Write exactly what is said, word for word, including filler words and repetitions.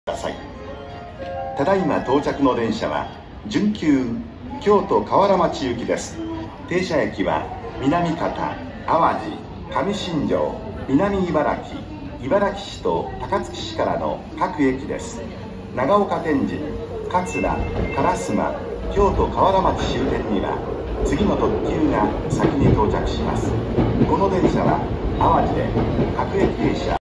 ください。ただいま到着の電車は準急京都河原町行きです。停車駅は南方、淡路、上新庄、南茨城、茨城市と高槻市からの各駅です。長岡天神、桂、烏丸、京都河原町終点には次の特急が先に到着します。この電車は淡路で各駅停車